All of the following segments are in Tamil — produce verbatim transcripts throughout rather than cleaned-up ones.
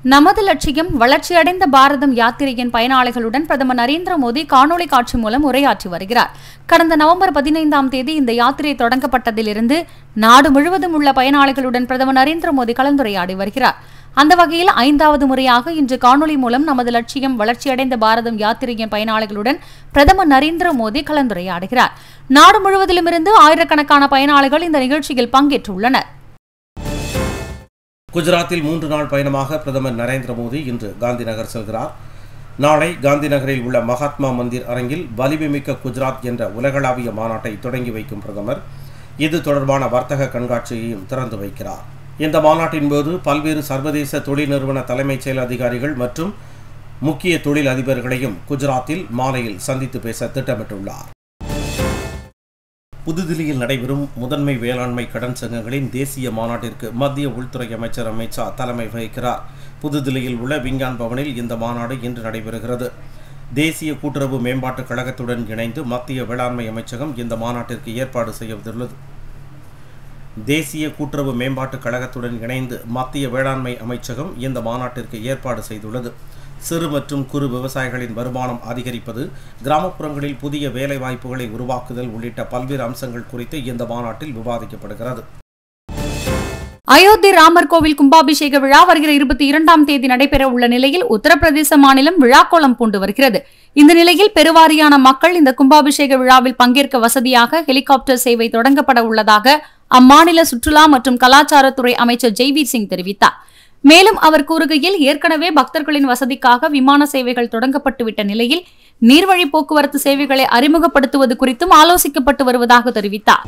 நமது லட்சியம் வளர்ச்சியடைந்த பாரதம் யாத்திரையின் பயனாளிகளுடன் பிரதமர் நரேந்திர மோடி காணொலி காட்சி மூலம் உரையாற்றி வருகிறார். கடந்த நவம்பர் பதினைந்தாம் தேதி இந்த யாத்திரை தொடங்கப்பட்டதிலிருந்து நாடு முழுவதும் உள்ள பயனாளிகளுடன் பிரதமர் நரேந்திர மோடி கலந்துரையாடி வருகிறார். அந்த வகையில் ஐந்தாவது முறையாக இன்று காணொலி மூலம் நமது லட்சியம் வளர்ச்சியடைந்த பாரதம் யாத்திரையின் பயனாளிகளுடன் பிரதமர் நரேந்திர மோடி கலந்துரையாடுகிறார். நாடு முழுவதிலுமிருந்து ஆயிரக்கணக்கான பயனாளிகள் இந்த நிகழ்ச்சியில் பங்கேற்றுள்ளனர். குஜராத்தில் மூன்று நாள் பயணமாக பிரதமர் நரேந்திர மோடி இன்று காந்தி நகர் செல்கிறார். நாளை காந்தி நகரில் உள்ள மகாத்மா மந்திர் அரங்கில் வலிமைமிக்க குஜராத் என்ற உலகளாவிய மாநாட்டை தொடங்கி வைக்கும் பிரதமர் இது தொடர்பான வர்த்தக கண்காட்சியையும் திறந்து வைக்கிறார். இந்த மாநாட்டின் போது பல்வேறு சர்வதேச தொழில் நிறுவன தலைமைச் செயல் அதிகாரிகள் மற்றும் முக்கிய தொழில் அதிபர்களையும் குஜராத்தில் மாலையில் சந்தித்து பேச திட்டமிட்டுள்ளார். புதுதில்லியில் நடைபெறும் முதன்மை வேளாண்மை கடன் சங்கங்களின் தேசிய மாநாட்டிற்கு மத்திய உள்துறை அமைச்சர் அமித் ஷா தலைமை வகிக்கிறார். புதுதில்லியில் உள்ள விஞ்ஞான் பவனில் இந்த மாநாடு இன்று நடைபெறுகிறது. தேசிய கூட்டுறவு மேம்பாட்டுக் கழகத்துடன் இணைந்து மத்திய வேளாண்மை அமைச்சகம் இந்த மாநாட்டிற்கு ஏற்பாடு செய்துள்ளது. தேசிய கூட்டுறவு மேம்பாட்டுக் கழகத்துடன் இணைந்து மத்திய வேளாண்மை அமைச்சகம் இந்த மாநாட்டிற்கு ஏற்பாடு செய்துள்ளது. சிறு மற்றும் குறு விவசாயிகளின் வருமானம் அதிகரிப்பது, கிராமப்புறங்களில் புதிய வேலை வாய்ப்புகளை உருவாக்குதல் உள்ளிட்ட பல்வேறு அம்சங்கள் குறித்து இந்த மாநாட்டில் விவாதிக்கப்படுகிறது. அயோத்தி ராமர் கோவில் கும்பாபிஷேக விழா வருகிற இருபத்தி இரண்டாம் தேதி நடைபெற உள்ள நிலையில் உத்தரப்பிரதேச மாநிலம் விழாக்கோலம் பூண்டு வருகிறது. இந்த நிலையில் பெருவாரியான மக்கள் இந்த கும்பாபிஷேக விழாவில் பங்கேற்க வசதியாக ஹெலிகாப்டர் சேவை தொடங்கப்பட உள்ளதாக அம்மாநில சுற்றுலா மற்றும் கலாச்சாரத்துறை அமைச்சர் ஜெய்வீர் சிங் தெரிவித்தார். மேலும் அவர் கூறுகையில், ஏற்கனவே பக்தர்களின் வசதிக்காக விமான சேவைகள் தொடங்கப்பட்டுவிட்ட நிலையில் நீர்வழி போக்குவரத்து சேவைகளை அறிமுகப்படுத்துவது குறித்தும் ஆலோசிக்கப்பட்டு வருவதாக தெரிவித்தார்.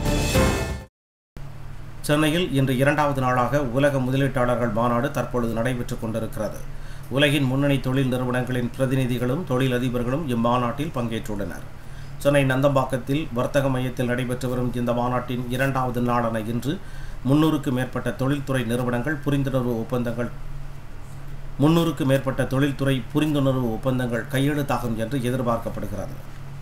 சென்னையில் இன்று இரண்டாவது நாளாக உலக முதலீட்டாளர்கள் மாநாடு தற்பொழுது நடைபெற்றுக் கொண்டிருக்கிறது. உலகின் முன்னணி தொழில் நிறுவனங்களின் பிரதிநிதிகளும் தொழிலதிபர்களும் இம்மாநாட்டில் பங்கேற்றுள்ளனர். சென்னை நந்தம்பாக்கத்தில் வர்த்தக மையத்தில் நடைபெற்று வரும் இந்த மாநாட்டின் இரண்டாவது நாளான இன்று முன்னூறுக்கு மேற்பட்ட தொழில்துறை நிறுவனங்கள் புரிந்துணர்வு ஒப்பந்தங்கள் முன்னூறுக்கு மேற்பட்ட தொழில்துறை புரிந்துணர்வு ஒப்பந்தங்கள் கையெழுத்தாகும் என்று எதிர்பார்க்கப்படுகிறது.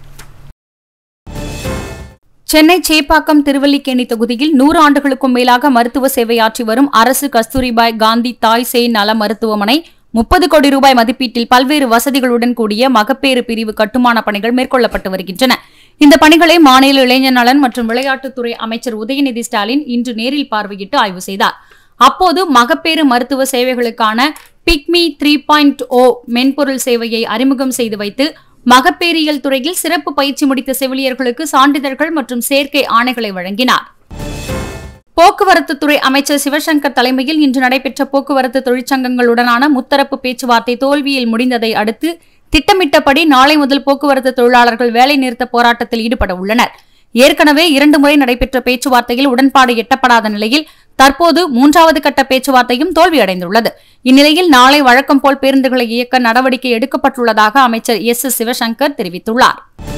சென்னை சேப்பாக்கம் திருவல்லிக்கேணி தொகுதியில் நூறு ஆண்டுகளுக்கும் மேலாக மருத்துவ சேவையாற்றி வரும் அரசு கஸ்தூரிபாய் காந்தி தாய் சேய் நல மருத்துவமனை முப்பது கோடி ரூபாய் மதிப்பீட்டில் பல்வேறு வசதிகளுடன் கூடிய மகப்பேறு பிரிவு கட்டுமான பணிகள் மேற்கொள்ளப்பட்டு வருகின்றன. இந்த பணிகளை மாநில இளைஞர் நலன் மற்றும் விளையாட்டுத்துறை அமைச்சர் உதயநிதி ஸ்டாலின் இன்று நேரில் பார்வையிட்டு ஆய்வு செய்தார். அப்போது மகப்பேறு மருத்துவ சேவைகளுக்கான பிக்மி த்ரீ பாயிண்ட் ஓ மென்பொருள் சேவையை அறிமுகம் செய்து வைத்து மகப்பேறியல் துறையில் சிறப்பு பயிற்சி முடித்த செவிலியர்களுக்கு சான்றிதழ்கள் மற்றும் சேர்க்கை ஆணைகளை வழங்கினார். போக்குவரத்து துறை அமைச்சர் சிவசங்கர் தலைமையில் இன்று நடைபெற்ற போக்குவரத்து தொழிற்சங்கங்களுடனான முத்தரப்பு பேச்சுவார்த்தை தோல்வியில் முடிந்ததை அடுத்து திட்டமிட்டபடி நாளை முதல் போக்குவரத்து தொழிலாளர்கள் வேலை நிறுத்த போராட்டத்தில் ஈடுபட உள்ளனர். ஏற்கனவே இரண்டு முறை நடைபெற்ற பேச்சுவார்த்தையில் உடன்பாடு எட்டப்படாத நிலையில் தற்போது மூன்றாவது கட்ட பேச்சுவார்த்தையும் தோல்வியடைந்துள்ளது. இந்நிலையில் நாளை வழக்கம் போல் பேருந்துகளை இயக்க நடவடிக்கை எடுக்கப்பட்டுள்ளதாக அமைச்சர் எஸ் எஸ் சிவசங்கர் தெரிவித்துள்ளார்.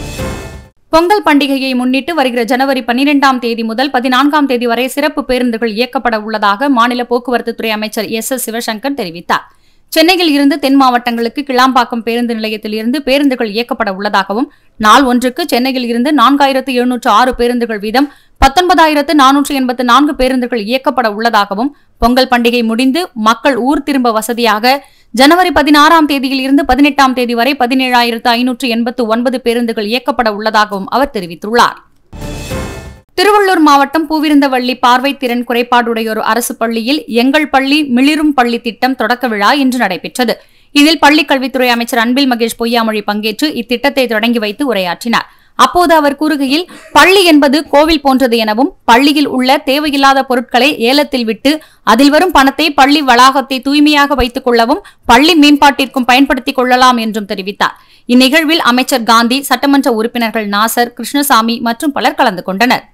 பொங்கல் பண்டிகையை முன்னிட்டு வருகிற ஜனவரி பன்னிரெண்டாம் தேதி முதல் பதினான்காம் தேதி வரை சிறப்பு பேருந்துகள் இயக்கப்பட உள்ளதாக மாநில போக்குவரத்துத்துறை அமைச்சர் எஸ் எஸ் சிவசங்கர் தெரிவித்தார். சென்னையில் இருந்து தென் மாவட்டங்களுக்கு கிளாம்பாக்கம் பேருந்து நிலையத்தில் இருந்து பேருந்துகள் இயக்கப்பட உள்ளதாகவும் நாள் ஒன்றுக்கு சென்னையில் இருந்து நான்காயிரத்து எழுநூற்று ஆறு பேருந்துகள் வீதம் பத்தொன்பதாயிரத்து நானூற்று எண்பத்து நான்கு பேருந்துகள் இயக்கப்பட உள்ளதாகவும் பொங்கல் பண்டிகை முடிந்து மக்கள் ஊர் திரும்ப வசதியாக ஜனவரி பதினாறாம் தேதியில் இருந்து பதினெட்டாம் தேதி வரை பதினேழாயிரத்து ஐநூற்று எண்பத்து ஒன்பது பேருந்துகள் இயக்கப்பட உள்ளதாகவும் அவர் தெரிவித்துள்ளார். திருவள்ளூர் மாவட்டம் பூவிருந்தவள்ளி பார்வை திறன் குறைபாடுடையோர் அரசு பள்ளியில் எங்கள் பள்ளி மிளிரும் பள்ளி திட்டம் தொடக்க விழா இன்று நடைபெற்றது. இதில் பள்ளிக் கல்வித்துறை அமைச்சர் அன்பில் மகேஷ் பொய்யாமொழி பங்கேற்று இத்திட்டத்தை தொடங்கி வைத்து உரையாற்றினார். அப்போது அவர் கூறுகையில், பள்ளி என்பது கோவில் போன்றது எனவும் பள்ளியில் உள்ள தேவையில்லாத பொருட்களை ஏலத்தில் விட்டு அதில் வரும் பணத்தை பள்ளி வளாகத்தை தூய்மையாக வைத்துக் கொள்ளவும் பள்ளி மேம்பாட்டிற்கும் பயன்படுத்திக் கொள்ளலாம் என்றும் தெரிவித்தார். இந்நிகழ்வில் அமைச்சர் காந்தி, சட்டமன்ற உறுப்பினர்கள் நாசர், கிருஷ்ணசாமி மற்றும் பலர் கலந்து கொண்டனர்.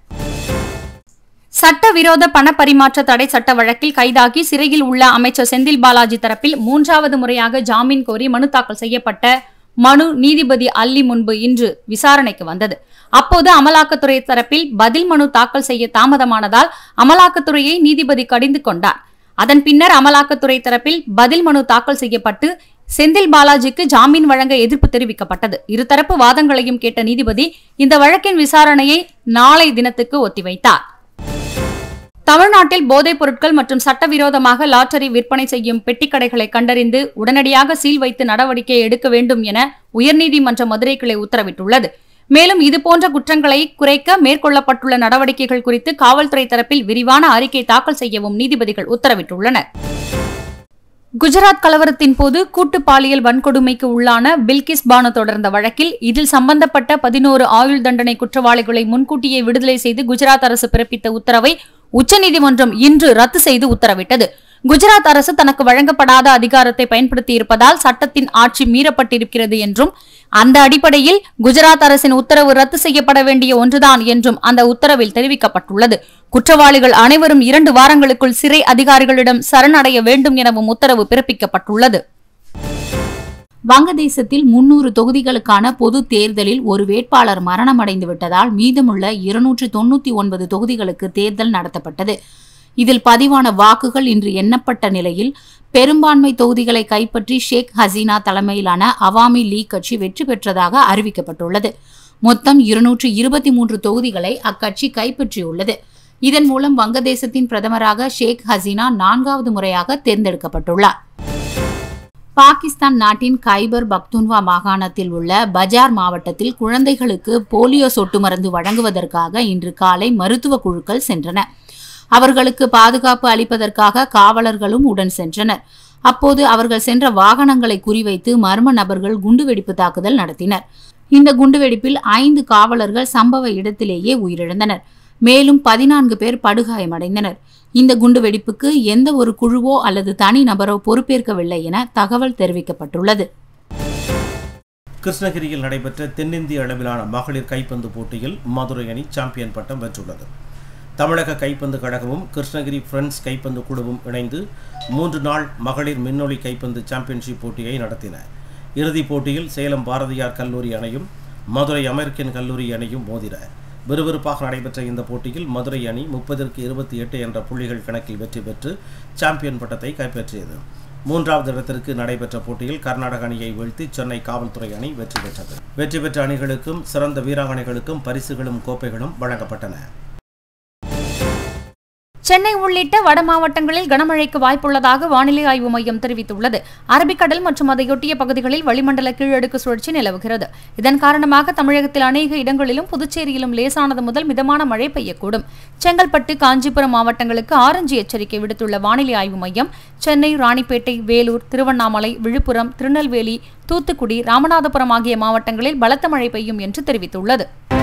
சட்டவிரோத பண பரிமாற்ற தடை சட்ட வழக்கில் கைதாகி சிறையில் உள்ள அமைச்சர் செந்தில் பாலாஜி தரப்பில் மூன்றாவது முறையாக ஜாமீன் கோரி மனு தாக்கல் செய்யப்பட்ட மனு நீதிபதி அல்லி முன்பு இன்று விசாரணைக்கு வந்தது. அப்போது அமலாக்கத்துறை தரப்பில் பதில் மனு தாக்கல் செய்ய தாமதமானதால் அமலாக்கத்துறையை நீதிபதி கடிந்து கொண்டார். அதன் பின்னர் அமலாக்கத்துறை தரப்பில் பதில் மனு தாக்கல் செய்யப்பட்டு செந்தில் பாலாஜிக்கு ஜாமீன் வழங்க எதிர்ப்பு தெரிவிக்கப்பட்டது. இருதரப்பு வாதங்களையும் கேட்ட நீதிபதி இந்த வழக்கின் விசாரணையை நாளை தினத்துக்கு ஒத்திவைத்தார். தமிழ்நாட்டில் போதைப் பொருட்கள் மற்றும் சட்டவிரோதமாக லாட்டரி விற்பனை செய்யும் பெட்டிக்கடைகளை கண்டறிந்து உடனடியாக சீல் வைத்து நடவடிக்கை எடுக்க வேண்டும் என உயர்நீதிமன்ற மதுரை கிளை உத்தரவிட்டுள்ளது. மேலும் இதுபோன்ற குற்றங்களை குறைக்க மேற்கொள்ளப்பட்டுள்ள நடவடிக்கைகள் குறித்து காவல்துறை தரப்பில் விரிவான அறிக்கை தாக்கல் செய்யவும் நீதிபதிகள் உத்தரவிட்டுள்ளனர். குஜராத் கலவரத்தின் போது கூட்டு பாலியல் வன்கொடுமைக்கு உள்ளான பில்கிஸ் பானு தொடர்ந்த வழக்கில் இதில் சம்பந்தப்பட்ட பதினோரு ஆயுள் தண்டனை குற்றவாளிகளை முன்கூட்டியே விடுதலை செய்து குஜராத் அரசு பிறப்பித்த உத்தரவை உச்சநீதிமன்றம் இன்று ரத்து செய்து உத்தரவிட்டது. குஜராத் அரசு தனக்கு வழங்கப்படாத அதிகாரத்தை பயன்படுத்தியிருப்பதால் சட்டத்தின் ஆட்சி மீறப்பட்டிருக்கிறது என்றும், அந்த அடிப்படையில் குஜராத் அரசின் உத்தரவு ரத்து செய்யப்பட வேண்டிய ஒன்றுதான் என்றும் அந்த உத்தரவில் தெரிவிக்கப்பட்டுள்ளது. குற்றவாளிகள் அனைவரும் இரண்டு வாரங்களுக்குள் சிறை அதிகாரிகளிடம் சரணடைய வேண்டும் எனவும் உத்தரவு பிறப்பிக்கப்பட்டுள்ளது. வங்கதேசத்தில் முன்னூறு தொகுதிகளுக்கான பொது தேர்தலில் ஒரு வேட்பாளர் மரணமடைந்து விட்டதால் மீதமுள்ள இருநூற்று தொன்னூத்தி ஒன்பது தொகுதிகளுக்கு தேர்தல் நடத்தப்பட்டது. இதில் பதிவான வாக்குகள் இன்று எண்ணப்பட்ட நிலையில் பெரும்பான்மை தொகுதிகளை கைப்பற்றி ஷேக் ஹசீனா தலைமையிலான அவாமி லீக் கட்சி வெற்றி பெற்றதாக அறிவிக்கப்பட்டுள்ளது. மொத்தம் இருநூற்று இருபத்தி மூன்று தொகுதிகளை அக்கட்சி கைப்பற்றியுள்ளது. இதன் மூலம் வங்கதேசத்தின் பிரதமராக ஷேக் ஹசீனா நான்காவது முறையாக தேர்ந்தெடுக்கப்பட்டுள்ளார். பாகிஸ்தான் நாட்டின் கைபர் பக்துன்வா மாகாணத்தில் உள்ள பஜார் மாவட்டத்தில் குழந்தைகளுக்கு போலியோ சொட்டு மருந்து வழங்குவதற்காக இன்று காலை மருத்துவ குழுக்கள் சென்றன. அவர்களுக்கு பாதுகாப்பு அளிப்பதற்காக காவலர்களும் உடன் சென்றனர். அப்போது அவர்கள் சென்ற வாகனங்களை குறிவைத்து மர்ம நபர்கள் குண்டுவெடிப்பு தாக்குதல் நடத்தினர். இந்த குண்டுவெடிப்பில் ஐந்து காவலர்கள் சம்பவ இடத்திலேயே உயிரிழந்தனர். மேலும் பதினான்கு பேர் படுகாயமடைந்தனர். இந்த குண்டுவெடிப்புக்கு எந்த ஒரு குழுவோ அல்லது தனி நபரோ பொறுப்பேற்கவில்லை என தகவல் தெரிவிக்கப்பட்டுள்ளது. கிருஷ்ணகிரியில் நடைபெற்ற தென்னிந்திய அளவிலான மகளிர் கைப்பந்து போட்டியில் மதுரை அணி சாம்பியன் பட்டம் வென்றுள்ளது. தமிழக கைப்பந்து கழகமும் கிருஷ்ணகிரி ஃப்ரெண்ட்ஸ் கைப்பந்து குழுவும் இணைந்து மூன்று நாள் மகளிர் மின்னொலி கைப்பந்து சாம்பியன்ஷிப் போட்டியை நடத்தின. இறுதிப் போட்டியில் சேலம் பாரதியார் கல்லூரி அணியும் மதுரை அமெரிக்கன் கல்லூரி அணியும் மோதின. விறுவிறுப்பாக நடைபெற்ற இந்த போட்டியில் மதுரை அணி முப்பதற்கு இருபத்தி எட்டு என்ற புள்ளிகள் கணக்கில் வெற்றி பெற்று சாம்பியன் பட்டத்தை கைப்பற்றியது. மூன்றாவது இடத்திற்கு நடைபெற்ற போட்டியில் கர்நாடக அணியை வீழ்த்தி சென்னை காவல்துறை அணி வெற்றி பெற்றது. வெற்றி பெற்ற அணிகளுக்கும் சிறந்த வீராங்கனைகளுக்கும் பரிசுகளும் கோப்பைகளும் வழங்கப்பட்டன. சென்னை உள்ளிட்ட வட மாவட்டங்களில் கனமழைக்கு வாய்ப்புள்ளதாக வானிலை ஆய்வு மையம் தெரிவித்துள்ளது. அரபிக்கடல் மற்றும் அதையொட்டிய பகுதிகளில் வளிமண்டல கீழடுக்கு சுழற்சி நிலவுகிறது. இதன் காரணமாக தமிழகத்தில் அநேக இடங்களிலும் புதுச்சேரியிலும் லேசானது முதல் மிதமான மழை பெய்யக்கூடும். செங்கல்பட்டு, காஞ்சிபுரம் மாவட்டங்களுக்கு ஆரஞ்சு எச்சரிக்கை விடுத்துள்ள வானிலை ஆய்வு மையம் சென்னை, ராணிப்பேட்டை, வேலூர், திருவண்ணாமலை, விழுப்புரம், திருநெல்வேலி, தூத்துக்குடி, ராமநாதபுரம் ஆகிய மாவட்டங்களில் பலத்த மழை பெய்யும் என்று தெரிவித்துள்ளது.